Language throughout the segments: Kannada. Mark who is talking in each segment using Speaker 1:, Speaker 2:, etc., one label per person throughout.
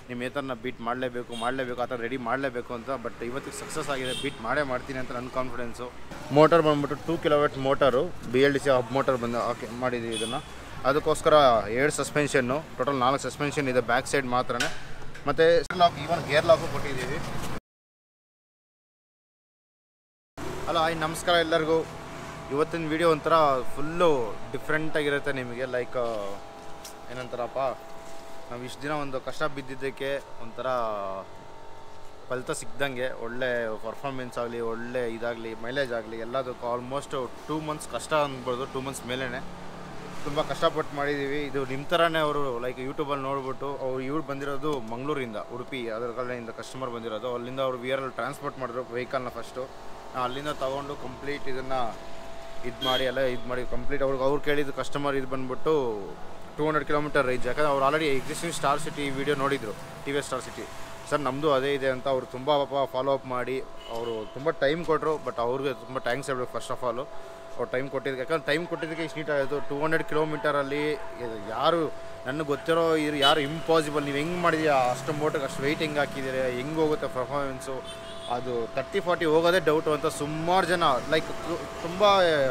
Speaker 1: ನಿಮ್ಮ ಏತರ್ನ ಬೀಟ್ ಮಾಡಲೇಬೇಕು ಆ ಥರ ರೆಡಿ ಮಾಡಲೇಬೇಕು ಅಂತ. ಬಟ್ ಇವತ್ತಿಗೆ ಸಕ್ಸಸ್ ಆಗಿದೆ, ಬೀಟ್ ಮಾಡ್ತೀನಿ ಅಂತ ನನ್ನ ಕಾನ್ಫಿಡೆನ್ಸು. ಮೋಟರ್ ಬಂದ್ಬಿಟ್ಟು 2 kW motor, BLDC hub motor ಬಂದು ಮಾಡಿದ್ದೀವಿ ಇದನ್ನು. ಅದಕ್ಕೋಸ್ಕರ 2 ಸಸ್ಪೆನ್ಷನ್ನು, ಟೋಟಲ್ 4 ಸಸ್ಪೆನ್ಷನ್ ಇದೆ ಬ್ಯಾಕ್ ಸೈಡ್ ಮಾತ್ರ. ಮತ್ತು ಈವನ್ ಗೇರ್ ಲಾಕು ಕೊಟ್ಟಿದ್ದೀವಿ. ಹಲೋ ಹಾಯ್ ನಮಸ್ಕಾರ ಎಲ್ಲರಿಗೂ. ಇವತ್ತಿನ ವಿಡಿಯೋ ಒಂಥರ ಫುಲ್ಲು ಡಿಫ್ರೆಂಟಾಗಿರುತ್ತೆ ನಿಮಗೆ. ಲೈಕ್ ಏನಂತಾರಪ್ಪ, ನಾವು ಇಷ್ಟು ದಿನ ಒಂದು ಕಷ್ಟ ಬಿದ್ದಿದ್ದಕ್ಕೆ ಒಂಥರ ಫಲಿತ ಸಿಕ್ದಂಗೆ, ಒಳ್ಳೆ ಪರ್ಫಾರ್ಮೆನ್ಸ್ ಆಗಲಿ, ಒಳ್ಳೆ ಇದಾಗಲಿ, ಮೈಲೇಜ್ ಆಗಲಿ ಎಲ್ಲದಕ್ಕೂ ಆಲ್ಮೋಸ್ಟ್ 2 months ಕಷ್ಟ ಅನ್ಬೋದು. 2 months ಮೇಲೇ ತುಂಬ ಕಷ್ಟಪಟ್ಟು ಮಾಡಿದ್ದೀವಿ. ಇದು ನಿಮ್ಮ ಥರನೇ ಅವರು ಲೈಕ್ ಯೂಟ್ಯೂಬಲ್ಲಿ ನೋಡ್ಬಿಟ್ಟು ಇವ್ರು ಬಂದಿರೋದು ಮಂಗಳೂರಿಂದ, ಉಡುಪಿ ಅದರ ಕಡೆಯಿಂದ ಕಸ್ಟಮರ್ ಬಂದಿರೋದು. ಅಲ್ಲಿಂದ ಅವರು VRL ಟ್ರಾನ್ಸ್ಪೋರ್ಟ್ ಮಾಡಿದ್ರು ವೆಹಿಕಲ್ನ. ಫಸ್ಟು ಅಲ್ಲಿಂದ ತೊಗೊಂಡು ಕಂಪ್ಲೀಟ್ ಇದನ್ನು ಇದು ಮಾಡಿ ಕಂಪ್ಲೀಟ್ ಅವ್ರು ಕೇಳಿದ್ದು ಕಸ್ಟಮರ್ ಇದು ಬಂದುಬಿಟ್ಟು 200 km ರೇಂಜ್. ಯಾಕಂದರೆ ಅವ್ರು already existing star city video ನೋಡಿದರು, TVS ಸ್ಟಾರ್ ಸಿಟಿ. ಸರ್ ನಮ್ಮದು ಅದೇ ಇದೆ ಅಂತ ಅವರು ತುಂಬ ಫಾಲೋ ಅಪ್ ಮಾಡಿ ಅವರು ತುಂಬ ಟೈಮ್ ಕೊಟ್ಟರು. ಬಟ್ ಅವ್ರಿಗೆ ತುಂಬ ಥ್ಯಾಂಕ್ಸ್ ಹೇಳ್ಬೇಕು ಫಸ್ಟ್ ಆಫ್ ಆಲು. ಅವ್ರು ಟೈಮ್ ಕೊಟ್ಟಿದ್ದಕ್ಕೆ, ಯಾಕಂದ್ರೆ ಟೈಮ್ ಕೊಟ್ಟಿದ್ದಕ್ಕೆ ಇಷ್ಟು ನೀಟಾಗಿತ್ತು. 200 km ಯಾರು ನನಗೆ ಗೊತ್ತಿರೋ ಯಾರು ಇಂಪಾಸಿಬಲ್, ನೀವು ಹೆಂಗೆ ಮಾಡಿದೀಯ ಅಷ್ಟು ಮೋಟರ್ಗೆ ಅಷ್ಟು ವೆಯ್ಟ್ ಹೆಂಗೆ ಹಾಕಿದ್ದೀರಿ, ಹೆಂಗೆ ಹೋಗುತ್ತೆ ಪರ್ಫಾರ್ಮೆನ್ಸು, ಅದು 30-40 ಹೋಗೋದೇ ಡೌಟು ಅಂತ ಸುಮಾರು ಜನ ಲೈಕ್ ತುಂಬ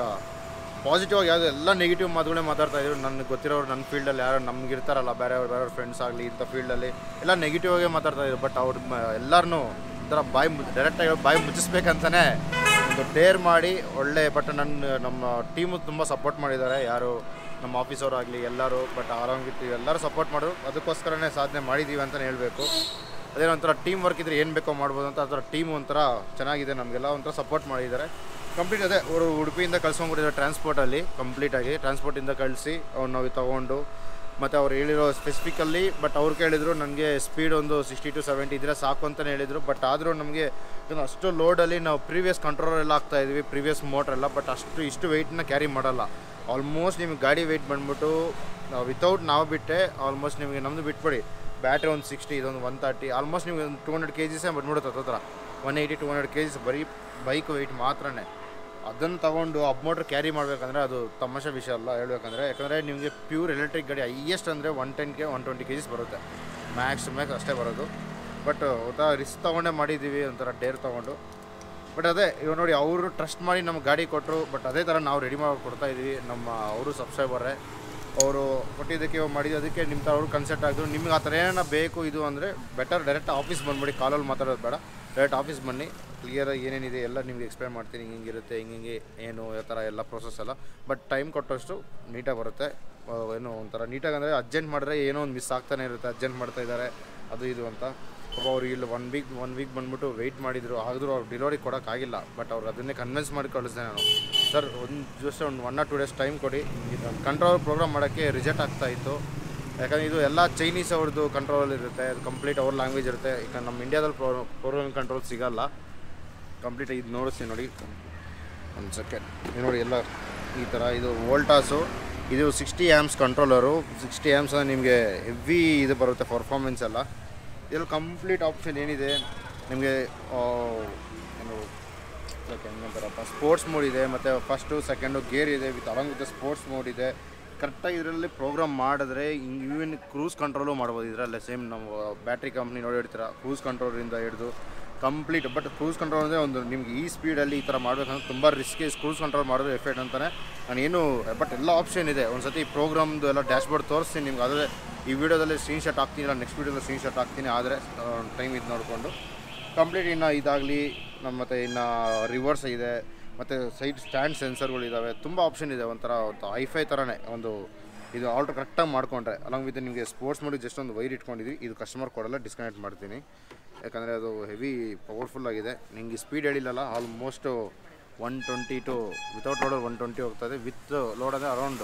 Speaker 1: ಪಾಸಿಟಿವ್ ಆಗಿ, ಯಾವುದು ಎಲ್ಲ ನೆಗೆಟಿವ್ ಮಾತುಗಳೇ ಮಾತಾಡ್ತಾಯಿದ್ರು. ನನಗೆ ಗೊತ್ತಿರೋರು ನನ್ನ ಫೀಲ್ಡಲ್ಲಿ ಯಾರು ನಮಗಿರ್ತಾರಲ್ಲ, ಬೇರೆ ಫ್ರೆಂಡ್ಸ್ ಆಗಲಿ ಇಂಥ ಫೀಲ್ಡಲ್ಲಿ ಎಲ್ಲ ನೆಗೆಟಿವ್ ಆಗೇ ಮಾತಾಡ್ತಾಯಿದ್ರು. ಬಟ್ ಅವ್ರು ಎಲ್ಲರನ್ನೂ ಒಂಥರ ಡೈರೆಕ್ಟಾಗಿ ಬಾಯಿ ಮುಚ್ಚಿಸ್ಬೇಕಂತಲೇ ಒಂದು ಡೇರ್ ಮಾಡಿ ಒಳ್ಳೆ. ಬಟ್ ನಮ್ಮ ಟೀಮು ತುಂಬ ಸಪೋರ್ಟ್ ಮಾಡಿದ್ದಾರೆ, ಯಾರು ನಮ್ಮ ಆಫೀಸವರಾಗಲಿ ಎಲ್ಲರೂ. ಬಟ್ ಆರಾಮಿತ್ತು, ಎಲ್ಲರೂ ಸಪೋರ್ಟ್ ಮಾಡೋರು. ಅದಕ್ಕೋಸ್ಕರನೇ ಸಾಧನೆ ಮಾಡಿದ್ದೀವಿ ಅಂತಲೇ ಹೇಳಬೇಕು. ಅದೇನೋ ಒಂಥರ ಟೀಮ್ ವರ್ಕ್ ಇದ್ದರೆ ಏನು ಬೇಕೋ ಮಾಡ್ಬೋದು ಅಂತ. ಆ ಥರ ಟೀಮ್ ಒಂಥರ ಚೆನ್ನಾಗಿದೆ, ನಮಗೆಲ್ಲ ಒಂಥರ ಸಪೋರ್ಟ್ ಮಾಡಿದ್ದಾರೆ ಕಂಪ್ಲೀಟ್. ಅದೇ ಅವರು ಉಡುಪಿಯಿಂದ ಕಳ್ಸ್ಕೊಂಡ್ಬಿಟ್ಟಿದ್ದಾರೆ ಟ್ರಾನ್ಸ್ಪೋರ್ಟಲ್ಲಿ, ಕಂಪ್ಲೀಟಾಗಿ ಟ್ರಾನ್ಸ್ಪೋರ್ಟಿಂದ ಕಳಿಸಿ ಅವ್ರು ನಾವು ತೊಗೊಂಡು. ಮತ್ತು ಅವ್ರು ಹೇಳಿರೋ ಸ್ಪೆಸಿಫಿಕಲ್ಲಿ, ಬಟ್ ಅವ್ರು ಕೇಳಿದರು ನನಗೆ ಸ್ಪೀಡ್ ಒಂದು 60 to 70 ಇದ್ದರೆ ಸಾಕು ಅಂತಲೇ ಹೇಳಿದರು. ಬಟ್ ಆದರೂ ನಮಗೆ ಅಷ್ಟು ಲೋಡಲ್ಲಿ ನಾವು ಪ್ರೀವಿಯಸ್ ಕಂಟ್ರೋಲರ್ ಎಲ್ಲ ಹಾಕ್ತಾಯಿದ್ವಿ, ಪ್ರೀವಿಯಸ್ ಮೋಟ್ರೆಲ್ಲ. ಬಟ್ ಇಷ್ಟು ವೆಯ್ಟನ್ನ ಕ್ಯಾರಿ ಮಾಡೋಲ್ಲ. ಆಲ್ಮೋಸ್ಟ್ ನಿಮಗೆ ಗಾಡಿ ವೆಯ್ಟ್ ಬಂದ್ಬಿಟ್ಟು ವಿತೌಟ್ ನಾವು ಬಿಟ್ಟೆ ಆಲ್ಮೋಸ್ಟ್ ನಿಮಗೆ ನಮ್ಮದು ಬಿಟ್ಬಿಡಿ, ಬ್ಯಾಟ್ರಿ ಒಂದು 60, ಇದೊಂದು 130, ಆಲ್ಮೋಸ್ಟ್ ನಿಮಗೆ ಒಂದು 200 kgs ಬಂದ್ಬಿಡುತ್ತೆ. ಹತ್ರ 180-200 kgs ಬರೀ ಬೈಕ್ ವೆಯ್ಟ್ ಮಾತ್ರನೇ. ಅದನ್ನು ತೊಗೊಂಡು ಹಬ್ ಮೋಟ್ರ್ ಕ್ಯಾರಿ ಮಾಡಬೇಕಂದ್ರೆ ಅದು ತಮಾಷೆ ವಿಷಯ ಅಲ್ಲ ಹೇಳ್ಬೇಕಂದ್ರೆ. ಯಾಕಂದರೆ ನಿಮಗೆ ಪ್ಯೂರ್ ಎಲೆಕ್ಟ್ರಿಕ್ ಗಾಡಿ ಹೈಯೆಸ್ಟ್ ಅಂದರೆ 110-120 kgs ಬರುತ್ತೆ, ಮ್ಯಾಕ್ಸ್ ಅಷ್ಟೇ ಬರೋದು. ಬಟ್ ಒಂಥರ ರಿಸ್ಕ್ ತೊಗೊಂಡೇ ಮಾಡಿದ್ದೀವಿ, ಒಂಥರ ಡೇರ್ ತೊಗೊಂಡು. ಬಟ್ ಅದೇ ಇವಾಗ ನೋಡಿ, ಅವರು ಟ್ರಸ್ಟ್ ಮಾಡಿ ನಮ್ಗೆ ಗಾಡಿ ಕೊಟ್ಟರು. ಬಟ್ ಅದೇ ಥರ ನಾವು ರೆಡಿ ಮಾಡಿ ಕೊಡ್ತಾಯಿದ್ದೀವಿ. ಅವರು ಸಬ್ಸ್ಕ್ರೈಬರೇ, ಅವರು ಕೊಟ್ಟಿದ್ದಕ್ಕೆ ಇವಾಗ ಮಾಡಿದ್ದಕ್ಕೆ ನಿಮ್ಮ ಥರ ಅವರು ಕನ್ಸಲ್ಟ್ ಆಗಿದ್ರು. ನಿಮ್ಗೆ ಆ ಥರ ಏನಾರ ಬೇಕು ಇದು ಅಂದರೆ ಬೆಟರ್ ಡೈರೆಕ್ಟ್ ಆಫೀಸ್ ಬಂದುಬಿಡಿ, ಕಾಲಲ್ಲಿ ಮಾತಾಡೋದು ಬೇಡ, ಡೈರೆಕ್ಟ್ ಆಫೀಸ್ ಬನ್ನಿ. ಕ್ಲಿಯರಾಗಿ ಏನೇನಿದೆ ಎಲ್ಲ ನಿಮಗೆ ಎಕ್ಸ್ಪ್ಲೇನ್ ಮಾಡ್ತೀನಿ, ಹಿಂಗಿರುತ್ತೆ ಹಿಂಗೆ ಏನು ಯಾವ ಥರ ಎಲ್ಲ ಪ್ರೊಸೆಸ್ ಎಲ್ಲ. ಬಟ್ ಟೈಮ್ ಕೊಟ್ಟಷ್ಟು ನೀಟಾಗಿ ಬರುತ್ತೆ. ಏನು ಒಂಥರ ನೀಟಾಗಿ ಅಂದರೆ ಅರ್ಜೆಂಟ್ ಮಾಡಿದ್ರೆ ಏನೋ ಒಂದು ಮಿಸ್ ಆಗ್ತಾನೆ ಇರುತ್ತೆ, ಅರ್ಜೆಂಟ್ ಮಾಡ್ತಾಯಿದ್ದಾರೆ ಅದು ಇದು ಅಂತ. ಅವ್ರು ಇಲ್ಲಿ ಒನ್ ವೀಕ್ ಬಂದುಬಿಟ್ಟು ವೆಯ್ಟ್ ಮಾಡಿದರು, ಆದರೂ ಅವ್ರು ಡೆಲಿವರಿ ಕೊಡೋಕ್ಕಾಗಿಲ್ಲ. ಬಟ್ ಅವ್ರು ಅದನ್ನೇ ಕನ್ವಿನ್ಸ್ ಮಾಡಿ ಕಳಿಸಿದೆ ನಾನು. ಸರ್ ಜಸ್ಟ್ ಒಂದು 1 or 2 days ಟೈಮ್ ಕೊಡಿ, ಕಂಟ್ರೋಲ್ ಪ್ರೋಗ್ರಾಮ್ ಮಾಡೋಕ್ಕೆ ರಿಜೆಕ್ಟ್ ಆಗ್ತಾಯಿತ್ತು. ಯಾಕಂದರೆ ಇದು ಎಲ್ಲ ಚೈನೀಸ್ ಅವ್ರದ್ದು ಕಂಟ್ರೋಲ್ ಇರುತ್ತೆ, ಅದು ಕಂಪ್ಲೀಟ್ ಅವ್ರ ಲ್ಯಾಂಗ್ವೇಜ್ ಇರುತ್ತೆ. ಈಗ ನಮ್ಮ ಇಂಡಿಯಾದಲ್ಲಿ ಪ್ರೋಗ್ರಾಮ್ ಕಂಟ್ರೋಲ್ ಸಿಗೋಲ್ಲ ಕಂಪ್ಲೀಟ್. ಇದು ನೋಡಿಸ್ತೀನಿ ನೋಡಿ, ಒಂದು ಸೆಕೆಂಡ್. ಇದು ನೋಡಿ ಎಲ್ಲ ಈ ಥರ. ಇದು ವೋಲ್ಟಾಸು, ಇದು 60 amps ಕಂಟ್ರೋಲರು. 60 amps ನಿಮಗೆ ಹೆವಿ ಇದು ಬರುತ್ತೆ ಪರ್ಫಾರ್ಮೆನ್ಸ್ ಎಲ್ಲ. ಇದರಲ್ಲಿ ಕಂಪ್ಲೀಟ್ ಆಪ್ಷನ್ ಏನಿದೆ ನಿಮಗೆ, ಏನು ಹೆಂಗಂತಾರಪ್ಪ, ಸ್ಪೋರ್ಟ್ಸ್ ಮೋಡ್ ಇದೆ, ಮತ್ತು ಫಸ್ಟು ಸೆಕೆಂಡು ಗೇರ್ ಇದೆ, ಅಲಾಂಗ್ ವಿತ್ ಸ್ಪೋರ್ಟ್ಸ್ ಮೋಡ್ ಇದೆ. ಕರೆಕ್ಟಾಗಿ ಇದರಲ್ಲಿ ಪ್ರೋಗ್ರಾಮ್ ಮಾಡಿದ್ರೆ ಈವನ್ ಕ್ರೂಸ್ ಕಂಟ್ರೋಲು ಮಾಡ್ಬೋದು ಇದರಲ್ಲೇ. ಸೇಮ್ ನಾವು ಬ್ಯಾಟ್ರಿ ಕಂಪ್ನಿ ನೋಡಿ ಹೇಳ್ತೀರ, ಕ್ರೂಸ್ ಕಂಟ್ರೋಲಿಂದ ಹಿಡಿದು ಕಂಪ್ಲೀಟ್. ಬಟ್ ಕ್ರೂಸ್ ಕಂಟ್ರೋಲ್ ಅಂದರೆ ಒಂದು ನಿಮ್ಗೆ ಈ ಸ್ಪೀಡಲ್ಲಿ ಈ ಥರ ಮಾಡಬೇಕಂದ್ರೆ ತುಂಬ ರಿಸ್ಕಿ. ಕ್ರೂಸ್ ಕಂಟ್ರೋಲ್ ಮಾಡೋದು ಎಫೆಕ್ಟ್ ಅಂತಲೇ ನಾನೇನು. ಬಟ್ ಎಲ್ಲ ಆಪ್ಷನ್ ಇದೆ. ಒಂದು ಸತಿ ಪ್ರೋಗ್ರಾಮ್ದು ಎಲ್ಲ ಡ್ಯಾಶ್ಬೋರ್ಡ್ ತೋರಿಸ್ತೀನಿ ನಿಮ್ಗೆ. ಅದೇ ಈ ವಿಡಿಯೋದಲ್ಲಿ ಸ್ಕ್ರೀನ್ಶಾಟ್ ಹಾಕ್ತೀನಿ, ಇಲ್ಲ ನೆಕ್ಸ್ಟ್ ವೀಡಿಯೋದಲ್ಲಿ ಸ್ಕ್ರೀನ್ಶಾಟ್ ಹಾಕ್ತೀನಿ. ಆದರೆ ಟೈಮ್ ಇದು ನೋಡಿಕೊಂಡು ಕಂಪ್ಲೀಟ್ ಇನ್ನು ಇದಾಗಲಿ. ಮತ್ತು ಇನ್ನು ರಿವರ್ಸ್ ಇದೆ, ಮತ್ತು ಸೈಡ್ ಸ್ಟ್ಯಾಂಡ್ ಸೆನ್ಸರ್ಗಳಿದ್ದಾವೆ, ತುಂಬ ಆಪ್ಷನ್ ಇದೆ. ಒಂಥರ ಐಫೈ ಥರನೇ ಒಂದು ಇದು ಆಲ್ಟ್ರ್ ಕರೆಕ್ಟಾಗಿ ಮಾಡಿಕೊಂಡ್ರೆ. ಅಲಾಂಗ್ ವಿತ್ ನಿಮಗೆ ಸ್ಪೋರ್ಟ್ಸ್ ಮೋಡಿಗೆ ಜಸ್ಟ್ ಒಂದು ವೈರ್ ಇಟ್ಕೊಂಡಿದ್ವಿ. ಇದು ಕಸ್ಟಮರ್ ಕೊಡಲ್ಲ, ಡಿಸ್ಕನೆಕ್ಟ್ ಮಾಡ್ತೀನಿ. ಯಾಕಂದರೆ ಅದು ಹೆವಿ ಪವರ್ಫುಲ್ಲಾಗಿದೆ. ನಿಮಗೆ ಸ್ಪೀಡ್ ಹೇಳಿಲ್ಲಲ್ಲ, ಆಲ್ಮೋಸ್ಟು 120 to ವಿತೌಟ್ ಲೋಡಲ್ಲಿ 120 ಹೋಗ್ತದೆ, ವಿತ್ ಲೋಡ್ ಅಂದರೆ ಅರೌಂಡು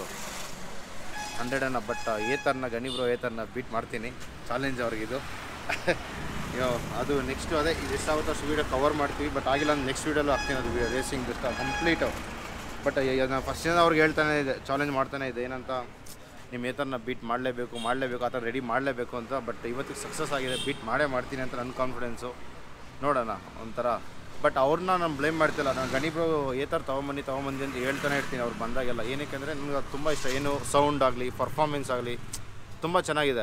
Speaker 1: 100. ಬಟ್ ಏತರ್ನ ಏತರ್ನ ಬೀಟ್ ಮಾಡ್ತೀನಿ, ಚಾಲೆಂಜ್ ಅವ್ರಿಗಿದು. ಅದು ನೆಕ್ಸ್ಟು ಅದೇ ಇದು ಎಷ್ಟಾಗುತ್ತೋ ಅಷ್ಟು ವೀಡಿಯೋ ಕವರ್ ಮಾಡ್ತೀವಿ. ಬಟ್ ಆಗಿಲ್ಲ ಅಂದ್ರೆ ನೆಕ್ಸ್ಟ್ ವೀಡಿಯೋಲ್ಲೂ ಹಾಕ್ತೀನಿ ಅದು ರೇಸಿಂಗ್ ಇಷ್ಟ ಕಂಪ್ಲೀಟು. ಬಟ್ ನಾನು ಫಸ್ಟ್ ಅವ್ರಿಗೆ ಹೇಳ್ತಾನೆ ಇದೆ, ಚಾಲೆಂಜ್ ಮಾಡ್ತಾನೆ ಇದೆ, ಏನಂತ ನಿಮ್ಮ ಏತರ್ನ ಬೀಟ್ ಮಾಡಲೇಬೇಕು ಆ ಥರ ರೆಡಿ ಮಾಡಲೇಬೇಕು ಅಂತ. ಬಟ್ ಇವತ್ತಿಗೆ ಸಕ್ಸಸ್ ಆಗಿದೆ, ಬೀಟ್ ಮಾಡ್ತೀನಿ ಅಂತ ನನ್ನ ಕಾನ್ಫಿಡೆನ್ಸು. ನೋಡೋಣ ಒಂಥರ. ಬಟ್ ಅವ್ರನ್ನ ನಾನು ಬ್ಲೇಮ್ ಮಾಡ್ತಿಲ್ಲ. ನಾನು ಗಣಿಬ್ರು ಏತರ ತೊಗೊಂಬನ್ನಿ ಅಂತ ಹೇಳ್ತಾನೆ ಇರ್ತೀನಿ ಅವ್ರು ಬಂದಾಗೆಲ್ಲ. ಏನಕ್ಕೆ ಅಂದರೆ ನನಗೆ ಅದು ತುಂಬ ಇಷ್ಟ. ಏನು ಸೌಂಡ್ ಆಗಲಿ, ಪರ್ಫಾರ್ಮೆನ್ಸ್ ಆಗಲಿ ತುಂಬ ಚೆನ್ನಾಗಿದೆ.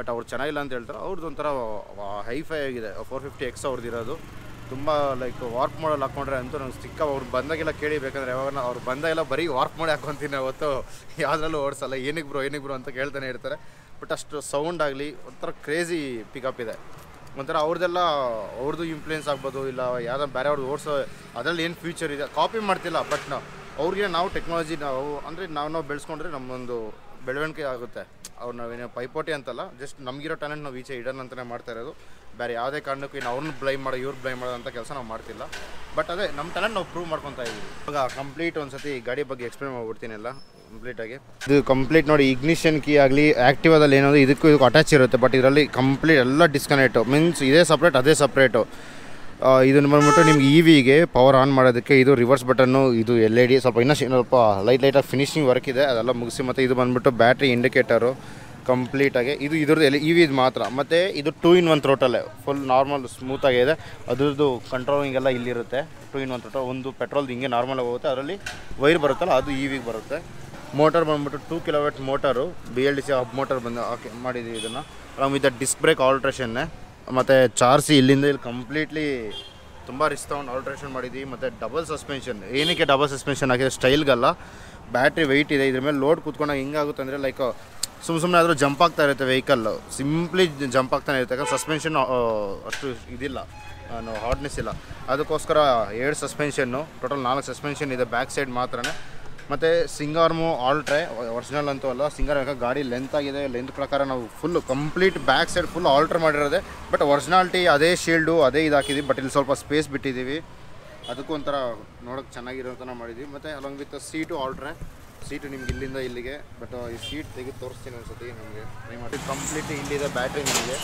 Speaker 1: ಬಟ್ ಅವ್ರು ಚೆನ್ನಾಗಿಲ್ಲ ಅಂತ ಹೇಳ್ತಾರೆ. ಅವ್ರದ್ದು ಒಂಥರ ಹೈಫೈ ಆಗಿದೆ 450x ಅವ್ರದ್ದು ಇರೋದು. ತುಂಬ ಲೈಕ್ ವಾರ್ಪ್ ಮಾಡಲ್ ಹಾಕ್ಕೊಂಡ್ರೆ ಅಂತೂ ನಂಗೆ ಸಿಕ್ಕ ಅವ್ರು ಬಂದಾಗೆಲ್ಲ ಕೇಳಿ, ಬೇಕಂದ್ರೆ ಯಾವಾಗ ಅವ್ರು ಬಂದಾಗೆಲ್ಲ ಬರೀ ವಾರ್ಪ್ ಮಾಡಿ ಹಾಕ್ಕೊತೀನಿ ಅವತ್ತು, ಯಾವುದ್ರಲ್ಲೂ ಓಡಿಸಲ್ಲ. ಏನಕ್ಕೆ ಬ್ರೋ ಅಂತ ಕೇಳ್ತಾನೆ ಇರ್ತಾರೆ. ಬಟ್ ಅಷ್ಟು ಸೌಂಡ್ ಆಗಲಿ ಒಂಥರ ಕ್ರೇಜಿ ಪಿಕಪ್ ಇದೆ. ಒಂಥರ ಅವ್ರದ್ದು ಇನ್ಫ್ಲೂಯೆನ್ಸ್ ಆಗ್ಬೋದು, ಇಲ್ಲ ಯಾವುದೋ ಬೇರೆ ಅವ್ರದ್ದು ಓಡಿಸೋ ಅದರಲ್ಲಿ ಏನು ಫ್ಯೂಚರ್ ಇದೆ ಕಾಪಿ ಮಾಡ್ತಿಲ್ಲ. ಬಟ್ ಅವ್ರಿಗೆ ನಾವು ಟೆಕ್ನಾಲಜಿ ಅಂದರೆ ನಾವು ಬೆಳೆಸ್ಕೊಂಡ್ರೆ ನಮ್ಮೊಂದು ಬೆಳವಣಿಗೆ ಆಗುತ್ತೆ. ಅವ್ರು ನಾವೇನೋ ಪೈಪೋಟಿ ಅಂತಲ್ಲ, ಜಸ್ಟ್ ನಮಗಿರೋ ಟ್ಯಾಲೆಂಟ್ ನಾವು ಈಚೆ ಇಡೋಣ ಅಂತಲೇ ಮಾಡ್ತಾ ಇರೋದು. ಬೇರೆ ಯಾವುದೇ ಕಾರಣಕ್ಕೂ ಇನ್ನು ಅವ್ರನ್ನ ಬ್ಲೈಮ್ ಮಾಡೋ ಇವ್ರು ಬ್ಲೈಮ್ ಮಾಡೋದಂಥ ಕೆಲಸ ನಾವು ಮಾಡ್ತಿಲ್ಲ. ಬಟ್ ಅದೇ ನಮ್ಮ ಟ್ಯಾಲೆಂಟ್ ನಾವು ಪ್ರೂವ್ ಮಾಡ್ಕೊತಾ ಇದ್ದೀವಿ. ಇವಾಗ ಕಂಪ್ಲೀಟ್ ಒಂದು ಸತಿ ಗಾಡಿ ಬಗ್ಗೆ ಎಕ್ಸ್ಪ್ಲೇನ್ ಮಾಡ್ಬಿಡ್ತೀನಿ ಎಲ್ಲ ಕಂಪ್ಲೀಟಾಗಿ. ಇದು ಕಂಪ್ಲೀಟ್ ನೋಡಿ, ಇಗ್ನಿಷನ್ ಕೀ ಆಗಲಿ ಆ್ಯಕ್ಟಿವಾದಲ್ಲಿ ಏನೋ ಇದಕ್ಕೂ ಅಟ್ಯಾಚ್ ಇರುತ್ತೆ. ಬಟ್ ಇದರಲ್ಲಿ ಕಂಪ್ಲೀಟ್ ಎಲ್ಲ ಡಿಸ್ಕನೆಕ್ಟು, ಮೀನ್ಸ್ ಇದೇ ಸಪ್ರೇಟ್ ಅದೇ ಸಪ್ರೇಟು. ಇದನ್ನು ಬಂದ್ಬಿಟ್ಟು ನಿಮ್ಗೆ ಇವಿಗೆ ಪವರ್ ಆನ್ ಮಾಡೋದಕ್ಕೆ ಇದು ರಿವರ್ಸ್ ಬಟನ್ನು, ಇದು LED ಸ್ವಲ್ಪ ಇನ್ನೂ ಸ್ವಲ್ಪ ಲೈಟಾಗಿ ಫಿನಿಶಿಂಗ್ ವರ್ಕ್ ಇದೆ, ಅದೆಲ್ಲ ಮುಗಿಸಿ. ಮತ್ತು ಇದು ಬಂದ್ಬಿಟ್ಟು ಬ್ಯಾಟ್ರಿ ಇಂಡಿಕೇಟರು ಕಂಪ್ಲೀಟಾಗಿ ಇದ್ರದ್ದು ಇವಿದು ಮಾತ್ರ. ಮತ್ತು ಇದು 2-in-1 ಥ್ರೋಟಲ್ಲೇ ಫುಲ್ ನಾರ್ಮಲ್ ಸ್ಮೂತಾಗಿದೆ. ಅದ್ರದ್ದು ಕಂಟ್ರೋಲಿಂಗ್ ಎಲ್ಲ ಇಲ್ಲಿರುತ್ತೆ. 2-in-1 ಥ್ರೋಟಲ್, ಒಂದು ಪೆಟ್ರೋಲ್ದು ಹಿಂಗೆ ನಾರ್ಮಲಾಗಿ ಹೋಗುತ್ತೆ, ಅದರಲ್ಲಿ ವೈರ್ ಬರುತ್ತಲ್ಲ ಅದು ಇವಿಗೆ ಬರುತ್ತೆ. ಮೋಟರ್ ಬಂದ್ಬಿಟ್ಟು 2 kW motor, BLDC hub motor ಬಂದು ಮಾಡಿದ್ದೀವಿ ಇದನ್ನು. ಆರಾಮ್ ವಿತ್ ಡಿಸ್ಕ್ ಬ್ರೇಕ್ ಆಲ್ಟ್ರೇಷನ್ನೇ. ಮತ್ತು ಚಾರ್ಸಿ ಇಲ್ಲಿಂದ ಇಲ್ಲಿ ಕಂಪ್ಲೀಟ್ಲಿ ತುಂಬ ರಿಸ್ಕ್ ತೊಗೊಂಡು ಆಲ್ಟ್ರೇಷನ್ ಮಾಡಿದ್ದೀವಿ. ಮತ್ತು ಡಬಲ್ ಸಸ್ಪೆನ್ಷನ್. ಏನಕ್ಕೆ ಡಬಲ್ ಸಸ್ಪೆನ್ಷನ್ ಹಾಕಿದ್ರೆ ಸ್ಟೈಲ್ಗಲ್ಲ, ಬ್ಯಾಟ್ರಿ ವೆಯ್ಟ್ ಇದೆ. ಇದ್ರ ಮೇಲೆ ಲೋಡ್ ಕೂತ್ಕೊಂಡಾಗ ಹಿಂಗಾಗುತ್ತೆ ಅಂದರೆ ಲೈಕ್ ಸುಮ್ಮನೆ ಆದರೂ ಜಂಪ್ ಆಗ್ತಾ ಇರುತ್ತೆ ವೆಹಿಕಲ್ಲು, ಸಿಂಪ್ಲಿ ಜಂಪ್ ಆಗ್ತಾನೆ ಇರುತ್ತೆ. ಯಾಕಂದ್ರೆ ಸಸ್ಪೆನ್ಷನ್ ಅಷ್ಟು ಇದಿಲ್ಲ, ಹಾರ್ಡ್ನೆಸ್ ಇಲ್ಲ. ಅದಕ್ಕೋಸ್ಕರ 2 ಸಸ್ಪೆನ್ಷನ್ನು, ಟೋಟಲ್ 4 ಸಸ್ಪೆನ್ಷನ್ ಇದೆ ಬ್ಯಾಕ್ ಸೈಡ್ ಮಾತ್ರ. ಮತ್ತು ಸಿಂಗಾರ್ಮು ಆಲ್ಟ್ರೆ ಒರಿಜಿನಲ್ ಅಂತೂ ಅಲ್ಲ, ಸಿಂಗಾರ್ ಗಾಡಿ ಲೆಂತ್ ಆಗಿದೆ. ಲೆಂತ್ ಪ್ರಕಾರ ನಾವು full complete back side full alter ಮಾಡಿರೋದೆ. ಬಟ್ ಒರಿಜಿನಾಲಿಟಿ ಅದೇ ಶೀಲ್ಡು ಅದೇ ಇದು ಹಾಕಿದ್ದೀವಿ. ಬಟ್ ಇಲ್ಲಿ ಸ್ವಲ್ಪ ಸ್ಪೇಸ್ ಬಿಟ್ಟಿದ್ದೀವಿ, ಅದಕ್ಕೂ ಒಂಥರ ನೋಡೋಕ್ಕೆ ಚೆನ್ನಾಗಿರೋ ಥರ ಮಾಡಿದ್ದೀವಿ. ಮತ್ತು along with seat alter, seat ನಿಮ್ಗೆ ಇಲ್ಲಿಂದ ಇಲ್ಲಿಗೆ. ಬಟ್ ಈ ಸೀಟ್ ತೆಗೆದು ತೋರಿಸ್ತೀನಿ ಅನ್ಸುತ್ತೆ ನಿಮಗೆ, ಟ್ರೈ ಮಾಡಿ. ಕಂಪ್ಲೀಟ್ ಇಲ್ಲಿದೆ ಬ್ಯಾಟ್ರಿ ನಿಮಗೆ,